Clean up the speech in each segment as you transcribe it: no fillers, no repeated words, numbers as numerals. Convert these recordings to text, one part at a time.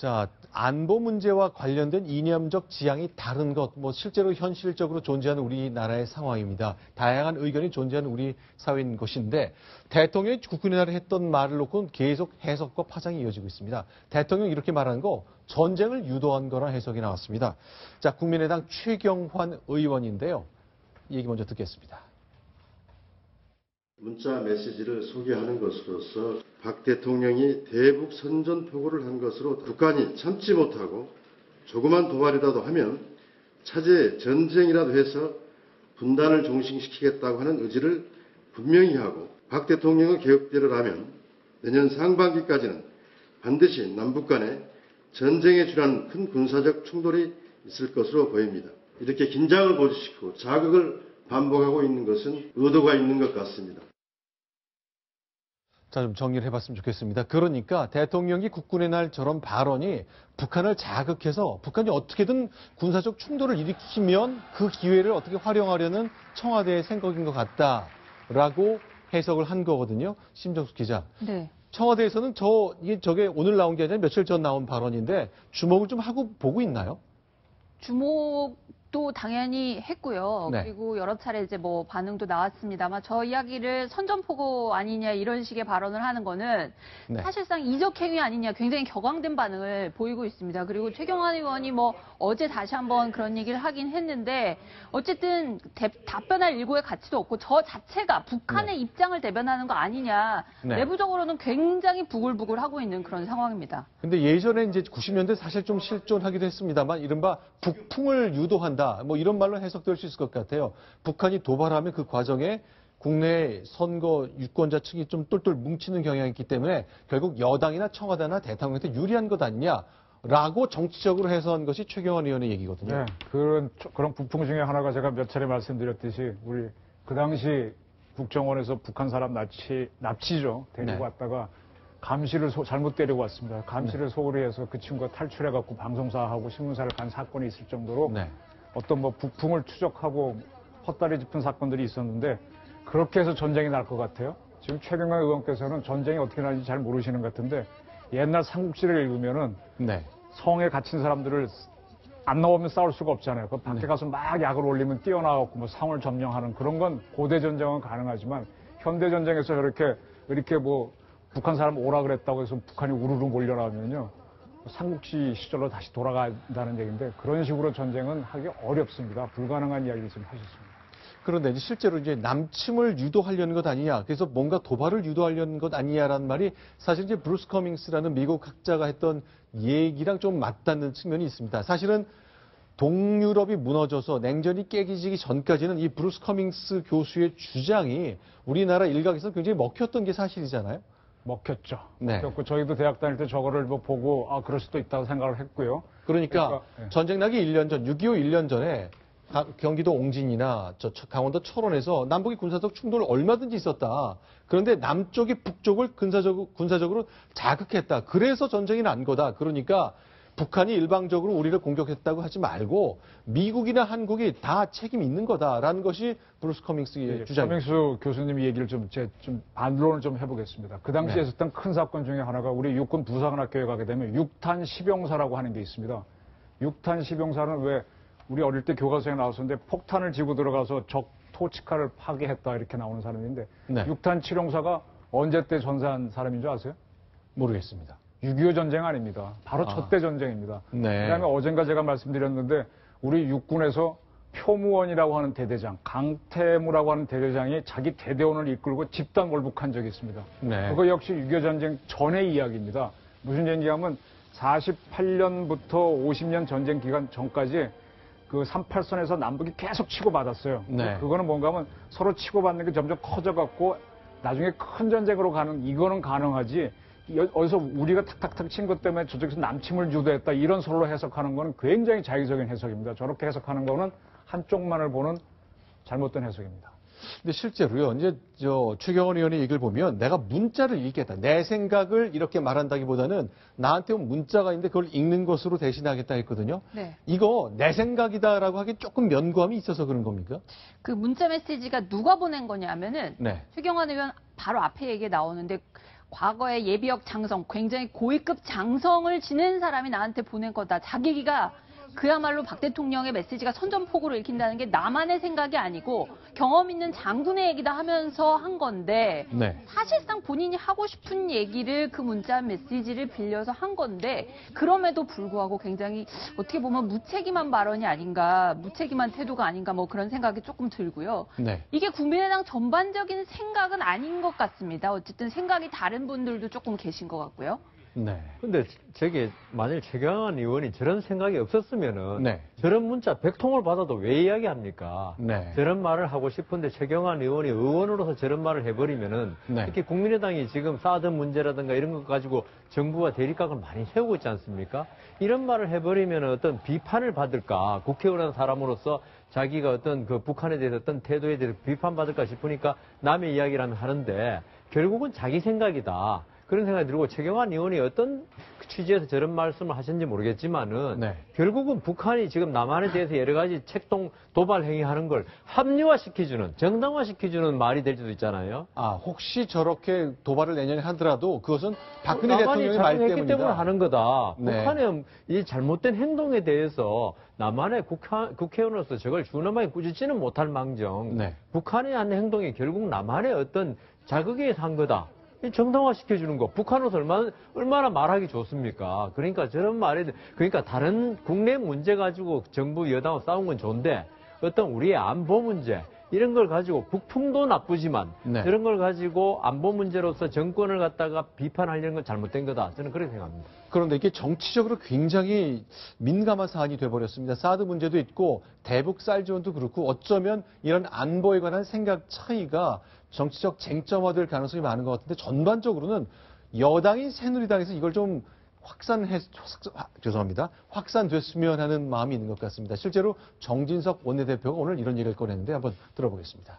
자, 안보 문제와 관련된 이념적 지향이 다른 것, 실제로 현실적으로 존재하는 우리나라의 상황입니다. 다양한 의견이 존재하는 우리 사회인 것인데, 대통령이 국군의날에 했던 말을 놓고는 계속 해석과 파장이 이어지고 있습니다. 대통령이 이렇게 말하는 거, 전쟁을 유도한 거라 해석이 나왔습니다. 자, 국민의당 최경환 의원인데요. 이 얘기 먼저 듣겠습니다. 문자 메시지를 소개하는 것으로서 박 대통령이 대북 선전포고를 한 것으로 북한이 참지 못하고 조그만 도발이라도 하면 차제 전쟁이라도 해서 분단을 종식시키겠다고 하는 의지를 분명히 하고 박 대통령의 계획대로 라면 내년 상반기까지는 반드시 남북 간에 전쟁에 준하는 큰 군사적 충돌이 있을 것으로 보입니다. 이렇게 긴장을 고조시키고 자극을 반복하고 있는 것은 의도가 있는 것 같습니다. 자, 좀 정리를 해봤으면 좋겠습니다. 그러니까 대통령이 국군의 날 저런 발언이 북한을 자극해서 북한이 어떻게든 군사적 충돌을 일으키면 그 기회를 어떻게 활용하려는 청와대의 생각인 것 같다라고 해석을 한 거거든요. 심정숙 기자. 네. 청와대에서는 저게 오늘 나온 게 아니라 며칠 전 나온 발언인데 주목을 좀 하고 보고 있나요? 주목도 당연히 했고요. 네. 그리고 여러 차례 이제 반응도 나왔습니다만 저 이야기를 선전포고 아니냐 이런 식의 발언을 하는 거는 네. 사실상 이적행위 아니냐 굉장히 격앙된 반응을 보이고 있습니다. 그리고 최경환 의원이 어제 다시 한번 그런 얘기를 하긴 했는데 어쨌든 답변할 일고의 가치도 없고 저 자체가 북한의 네. 입장을 대변하는 거 아니냐. 네. 내부적으로는 굉장히 부글부글 하고 있는 그런 상황입니다. 근데 예전에 이제 90년대 사실 좀 실존하기도 했습니다만 이른바 북풍을 유도한다. 이런 말로 해석될 수 있을 것 같아요. 북한이 도발하면 그 과정에 국내 선거 유권자 층이 좀 똘똘 뭉치는 경향이 있기 때문에 결국 여당이나 청와대나 대통령한테 유리한 것 아니냐라고 정치적으로 해석한 것이 최경환 의원의 얘기거든요. 네, 그런 북풍 중에 하나가 제가 몇 차례 말씀드렸듯이 우리 그 당시 국정원에서 북한 사람 납치죠. 데리고 네. 왔다가 감시를 잘못 데리고 왔습니다. 감시를 소홀히 해서 그 친구가 탈출해갖고 방송사하고 신문사를 간 사건이 있을 정도로 네. 어떤 북풍을 추적하고 헛다리 짚은 사건들이 있었는데 그렇게 해서 전쟁이 날 것 같아요. 지금 최경환 의원께서는 전쟁이 어떻게 나는지 잘 모르시는 것 같은데 옛날 삼국지를 읽으면은 네. 성에 갇힌 사람들을 안 나오면 싸울 수가 없잖아요. 그 밖에 가서 막 약을 올리면 뛰어나가고 상을 점령하는 그런 건 고대 전쟁은 가능하지만 현대 전쟁에서 이렇게 북한 사람 오라 그랬다고 해서 북한이 우르르 몰려나오면요. 삼국지 시절로 다시 돌아간다는 얘기인데 그런 식으로 전쟁은 하기 어렵습니다. 불가능한 이야기를 지금 하셨습니다. 그런데 실제로 이제 남침을 유도하려는 것 아니냐, 그래서 뭔가 도발을 유도하려는 것 아니냐라는 말이 사실 이제 브루스 커밍스라는 미국 학자가 했던 얘기랑 좀 맞닿는 측면이 있습니다. 사실은 동유럽이 무너져서 냉전이 깨지기 전까지는 이 브루스 커밍스 교수의 주장이 우리나라 일각에서 굉장히 먹혔던 게 사실이잖아요. 먹혔죠. 네. 먹혔고 저희도 대학 다닐 때 저거를 보고 그럴 수도 있다고 생각을 했고요. 그러니까 네. 전쟁 나기 1년 전, 6.25 1년 전에 경기도 옹진이나 강원도 철원에서 남북의 군사적 충돌 얼마든지 있었다. 그런데 남쪽이 북쪽을 군사적으로 자극했다. 그래서 전쟁이 난 거다. 그러니까 북한이 일방적으로 우리를 공격했다고 하지 말고 미국이나 한국이 다 책임 있는 거다라는 것이 브루스 커밍스의 주장입니다. 커밍스 교수님 얘기를 좀 반론을 좀 해보겠습니다. 그 당시에 있었던 큰 사건 중에 하나가 우리 육군 부사관학교에 가게 되면 6탄 시병사라고 하는 게 있습니다. 6탄 시병사는 왜 우리 어릴 때 교과서에 나왔었는데 폭탄을 지고 들어가서 적 토치카를 파괴했다 이렇게 나오는 사람인데 6탄 치룡사가 언제 때 전사한 사람인 줄 아세요? 모르겠습니다. 6.25 전쟁 아닙니다. 바로 첫 대 전쟁입니다. 네. 그다음에 어젠가 제가 말씀드렸는데 우리 육군에서 표무원이라고 하는 대대장, 강태무라고 하는 대대장이 자기 대대원을 이끌고 집단 월북한 적이 있습니다. 네. 그거 역시 6.25 전쟁 전의 이야기입니다. 무슨 얘기냐면 48년부터 50년 전쟁 기간 전까지 그 38선에서 남북이 계속 치고받았어요. 네. 그거는 뭔가 하면 서로 치고받는 게 점점 커져갖고 나중에 큰 전쟁으로 가는 이거는 가능하지 어디서 우리가 탁탁탁 친 것 때문에 저쪽에서 남침을 유도했다 이런 설로 해석하는 거는 굉장히 자의적인 해석입니다. 저렇게 해석하는 거는 한쪽만을 보는 잘못된 해석입니다. 근데 실제로요, 이제 최경환 의원의 얘기를 보면 내가 문자를 읽겠다. 내 생각을 이렇게 말한다기보다는 나한테 온 문자가 있는데 그걸 읽는 것으로 대신하겠다 했거든요. 네. 이거 내 생각이다라고 하기 조금 면구함이 있어서 그런 겁니까? 그 문자 메시지가 누가 보낸 거냐면은 네. 최경환 의원 바로 앞에 얘기에 나오는데 과거에 예비역 장성, 굉장히 고위급 장성을 지낸 사람이 나한테 보낸 거다. 자기 얘기가 그야말로 박 대통령의 메시지가 선전포고로 읽힌다는 게 나만의 생각이 아니고 경험 있는 장군의 얘기다 하면서 한 건데 네. 사실상 본인이 하고 싶은 얘기를 그 문자 메시지를 빌려서 한 건데 그럼에도 불구하고 굉장히 어떻게 보면 무책임한 발언이 아닌가, 무책임한 태도가 아닌가 뭐 그런 생각이 조금 들고요. 네. 이게 국민의당 전반적인 생각은 아닌 것 같습니다. 어쨌든 생각이 다른 분들도 조금 계신 것 같고요. 네. 근데 저게 만일 최경환 의원이 저런 생각이 없었으면은 네. 저런 문자 100통을 받아도 왜 이야기합니까? 네. 저런 말을 하고 싶은데 최경환 의원이 의원으로서 저런 말을 해버리면은 네. 특히 국민의당이 지금 사드 문제라든가 이런 것 가지고 정부와 대립각을 많이 세우고 있지 않습니까? 이런 말을 해버리면 어떤 비판을 받을까? 국회의원 사람으로서 자기가 어떤 그 북한에 대해서 어떤 태도에 대해서 비판받을까 싶으니까 남의 이야기라면 하는데 결국은 자기 생각이다. 그런 생각이 들고 최경환 의원이 어떤 취지에서 저런 말씀을 하셨는지 모르겠지만은 네. 결국은 북한이 지금 남한에 대해서 여러 가지 책동 도발 행위하는 걸 합리화시켜주는 정당화시켜주는 말이 될 수도 있잖아요. 아, 혹시 저렇게 도발을 내년에 하더라도 그것은 박근혜 남한이 대통령의 말 작동했기 때문에 때문이다. 하는 거다. 네. 북한의 이 잘못된 행동에 대해서 남한의 국회의원으로서 저걸 준엄하게 꾸짖지는 못할 망정 네. 북한의 한 행동이 결국 남한의 어떤 자극에 의해서 한 거다. 정당화시켜주는 거. 북한으로서 얼마나 말하기 좋습니까? 그러니까 저런 말에, 그러니까 다른 국내 문제 가지고 정부 여당하고 싸운 건 좋은데 어떤 우리의 안보 문제, 이런 걸 가지고 국풍도 나쁘지만 네. 저런 걸 가지고 안보 문제로서 정권을 갖다가 비판하려는 건 잘못된 거다. 저는 그렇게 생각합니다. 그런데 이게 정치적으로 굉장히 민감한 사안이 돼버렸습니다. 사드 문제도 있고 대북 쌀 지원도 그렇고 어쩌면 이런 안보에 관한 생각 차이가 정치적 쟁점화될 가능성이 많은 것 같은데 전반적으로는 여당인 새누리당에서 이걸 좀 확산됐으면 하는 마음이 있는 것 같습니다. 실제로 정진석 원내대표가 오늘 이런 얘기를 꺼냈는데 한번 들어보겠습니다.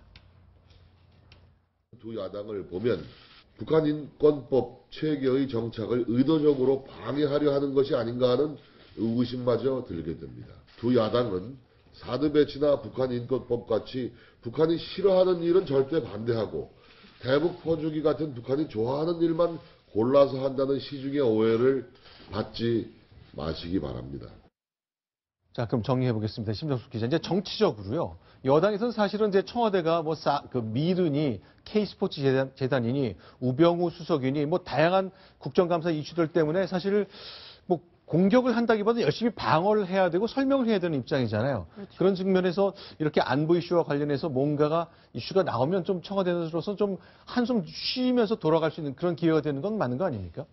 두 야당을 보면 북한 인권법 체계의 정착을 의도적으로 방해하려 하는 것이 아닌가 하는 의구심마저 들게 됩니다. 두 야당은 사드 배치나 북한 인권법 같이 북한이 싫어하는 일은 절대 반대하고 대북 퍼주기 같은 북한이 좋아하는 일만 골라서 한다는 시중의 오해를 받지 마시기 바랍니다. 자, 그럼 정리해 보겠습니다. 심정숙 기자. 이제 정치적으로요. 여당에서는 사실은 이제 청와대가 미르니 K스포츠 재단이니 우병우 수석이니 뭐 다양한 국정감사 이슈들 때문에 사실 뭐 공격을 한다기보다는 열심히 방어를 해야 되고 설명을 해야 되는 입장이잖아요. 그렇죠. 그런 측면에서 이렇게 안보 이슈와 관련해서 뭔가가 이슈가 나오면 좀 청와대로서 좀 한숨 쉬면서 돌아갈 수 있는 그런 기회가 되는 건 맞는 거 아닙니까?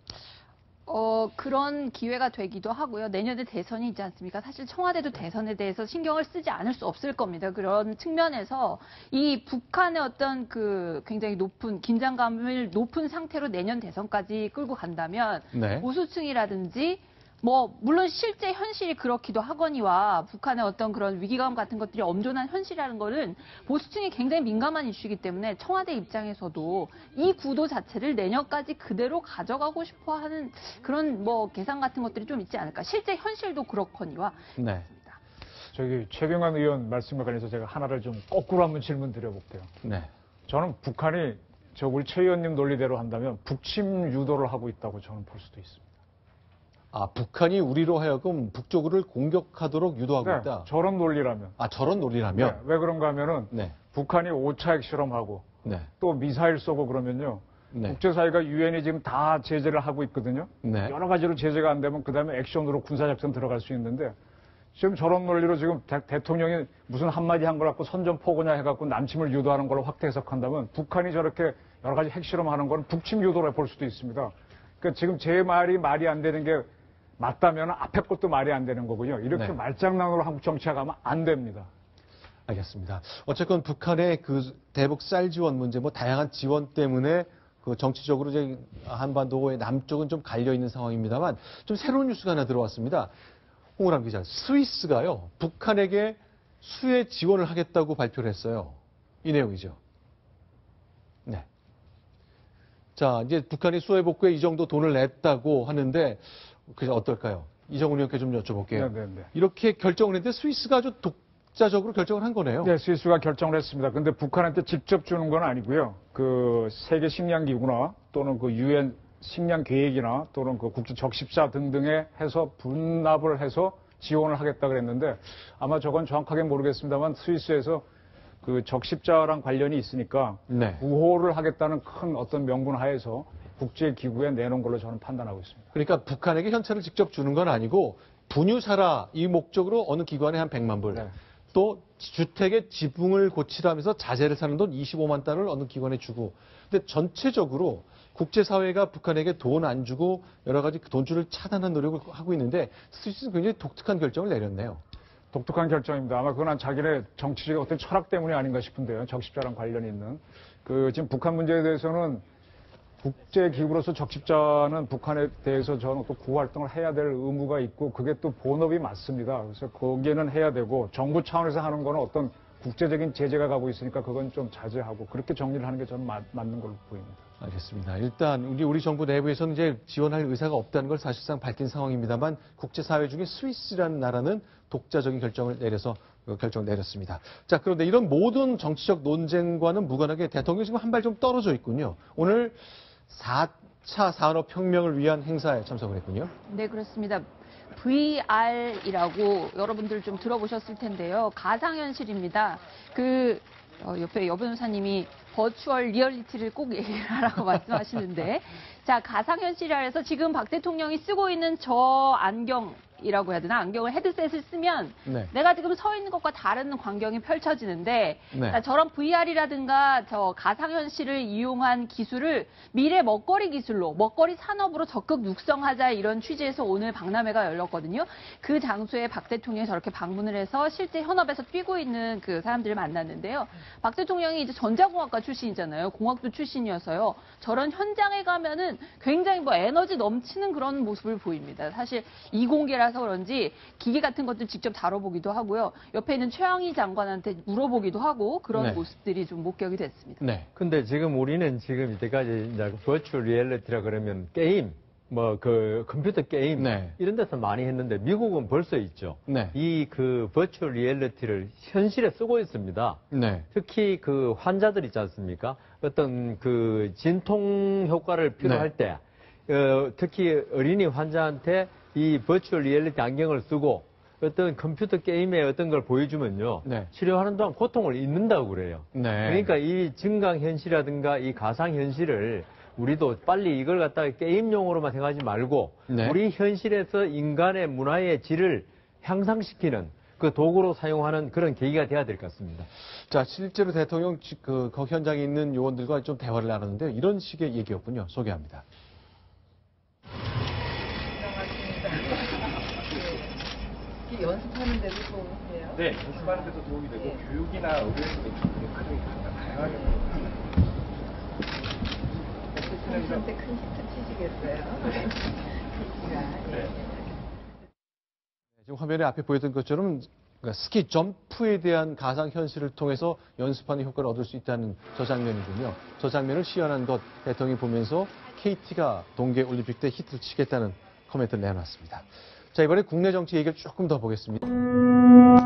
그런 기회가 되기도 하고요. 내년에 대선이 있지 않습니까? 사실 청와대도 대선에 대해서 신경을 쓰지 않을 수 없을 겁니다. 그런 측면에서 이 북한의 어떤 그 굉장히 높은 긴장감을 높은 상태로 내년 대선까지 끌고 간다면 네. 보수층이라든지 뭐 물론 실제 현실이 그렇기도 하거니와 북한의 어떤 그런 위기감 같은 것들이 엄존한 현실이라는 거는 보수층이 굉장히 민감한 이슈이기 때문에 청와대 입장에서도 이 구도 자체를 내년까지 그대로 가져가고 싶어하는 그런 뭐 계산 같은 것들이 좀 있지 않을까. 실제 현실도 그렇거니와. 네. 저기 최경환 의원 말씀과 관련해서 제가 하나를 좀 거꾸로 한번 질문 드려볼게요. 네. 저는 북한이 저 우리 최 의원님 논리대로 한다면 북침 유도를 하고 있다고 저는 볼 수도 있습니다. 아, 북한이 우리로 하여금 북쪽을 공격하도록 유도하고 네, 있다. 저런 논리라면. 아, 저런 논리라면. 네, 왜 그런가 하면은 네. 북한이 5차 핵실험하고 네. 또 미사일 쏘고 그러면요. 네. 국제사회가 유엔이 지금 다 제재를 하고 있거든요. 네. 여러 가지로 제재가 안 되면 그다음에 액션으로 군사작전 들어갈 수 있는데 지금 저런 논리로 지금 대통령이 무슨 한마디 한 걸 갖고 선전포고냐 해갖고 남침을 유도하는 걸로 확대 해석한다면 북한이 저렇게 여러 가지 핵실험하는 건 북침 유도로 볼 수도 있습니다. 그러니까 지금 제 말이 안 되는 게 맞다면 앞에 것도 말이 안 되는 거고요. 이렇게 네. 말장난으로 한국 정치가 가면 안 됩니다. 알겠습니다. 어쨌건 북한의 그 대북 쌀 지원 문제, 뭐 다양한 지원 때문에 그 정치적으로 이제 한반도의 남쪽은 좀 갈려 있는 상황입니다만 좀 새로운 뉴스가 하나 들어왔습니다. 홍우람 기자, 스위스가요 북한에게 수혜 지원을 하겠다고 발표를 했어요. 이 내용이죠. 네. 자, 이제 북한이 수혜 복구에 이 정도 돈을 냈다고 하는데 그래서 어떨까요? 이정훈 의원께 좀 여쭤볼게요. 네. 이렇게 결정을 했는데 스위스가 아주 독자적으로 결정을 한 거네요. 네, 스위스가 결정을 했습니다. 근데 북한한테 직접 주는 건 아니고요. 그 세계 식량기구나 또는 그 유엔 식량 계획이나 또는 그 국제 적십자 등등에 해서 분납을 해서 지원을 하겠다 그랬는데 아마 저건 정확하게 모르겠습니다만 스위스에서 그 적십자랑 관련이 있으니까 네. 구호를 하겠다는 큰 어떤 명분 하에서 국제기구에 내놓은 걸로 저는 판단하고 있습니다. 그러니까 북한에게 현찰을 직접 주는 건 아니고 분유사라 이 목적으로 어느 기관에 한 100만 불, 네. 또 주택의 지붕을 고치라면서 자재를 사는 돈 25만 달러를 어느 기관에 주고, 근데 전체적으로 국제사회가 북한에게 돈 안 주고 여러 가지 돈줄을 차단하는 노력을 하고 있는데 스위스는 굉장히 독특한 결정을 내렸네요. 독특한 결정입니다. 아마 그건 자기네 정치적 어떤 철학 때문이 아닌가 싶은데요. 적십자랑 관련이 있는. 지금 북한 문제에 대해서는 국제기구로서 적십자는 북한에 대해서 저는 또 구호 활동을 해야 될 의무가 있고 그게 또 본업이 맞습니다. 그래서 거기에는 해야 되고 정부 차원에서 하는 거는 어떤 국제적인 제재가 가고 있으니까 그건 좀 자제하고 그렇게 정리를 하는 게 저는 맞는 걸로 보입니다. 알겠습니다. 일단 우리 정부 내부에서는 이제 지원할 의사가 없다는 걸 사실상 밝힌 상황입니다만 국제사회 중에 스위스라는 나라는 독자적인 결정을 내렸습니다. 자, 그런데 이런 모든 정치적 논쟁과는 무관하게 대통령이 지금 한 발 좀 떨어져 있군요. 오늘 4차 산업혁명을 위한 행사에 참석을 했군요. 네, 그렇습니다. VR이라고 여러분들 좀 들어보셨을 텐데요. 가상현실입니다. 옆에 여 변호사님이 버추얼 리얼리티를 꼭 얘기를 하라고 말씀하시는데, 자, 가상현실이라 해서 지금 박 대통령이 쓰고 있는 저 안경이라고 해야 되나? 안경을 헤드셋을 쓰면 네. 내가 지금 서 있는 것과 다른 광경이 펼쳐지는데, 네. 자, 저런 VR이라든가 저 가상현실을 이용한 기술을 미래 먹거리 기술로, 먹거리 산업으로 적극 육성하자 이런 취지에서 오늘 박람회가 열렸거든요. 그 장소에 박 대통령이 저렇게 방문을 해서 실제 현업에서 뛰고 있는 그 사람들을 만났는데요. 박 대통령이 이제 전자공학과 출신이잖아요. 공학도 출신이어서요. 저런 현장에 가면은 굉장히 에너지 넘치는 그런 모습을 보입니다. 사실 이공계라서 그런지 기계 같은 것들 직접 다뤄보기도 하고요. 옆에 있는 최영희 장관한테 물어보기도 하고 그런 네. 모습들이 좀 목격이 됐습니다. 네. 근데 지금 우리는 지금 이때까지 이제 버추얼 리얼리티라 그러면 게임, 컴퓨터 게임 네. 이런 데서 많이 했는데 미국은 벌써 있죠. 네. 이 버추얼 리얼리티를 현실에 쓰고 있습니다. 네. 특히 환자들 있지 않습니까? 어떤 진통 효과를 필요할 때, 특히 어린이 환자한테 이 버추얼 리얼리티 안경을 쓰고 어떤 컴퓨터 게임의 어떤 걸 보여주면요. 네. 치료하는 동안 고통을 잊는다고 그래요. 네. 그러니까 이 증강현실이라든가 이 가상현실을 우리도 빨리 이걸 갖다가 게임용으로만 생각하지 말고 네. 우리 현실에서 인간의 문화의 질을 향상시키는 그 도구로 사용하는 그런 계기가 돼야 될 것 같습니다. 자, 실제로 대통령 그 현장에 있는 요원들과 좀 대화를 나눴는데 이런 식의 얘기였군요. 소개합니다. 연습하는 데도 도움이 돼요? 네, 연습하는 데도 도움이 되고 네. 교육이나 의료에서도 활용이 다양하게 됩니다. 선생님한테 큰 히트 치시겠어요? 네. 지금 화면에 앞에 보였던 것처럼 그러니까 스키 점프에 대한 가상현실을 통해서 연습하는 효과를 얻을 수 있다는 저 장면이군요. 저 장면을 시연한 것 대통령이 보면서 KT가 동계올림픽 때 히트를 치겠다는 코멘트를 내놨습니다. 자, 이번에 국내 정치 얘기를 조금 더 보겠습니다.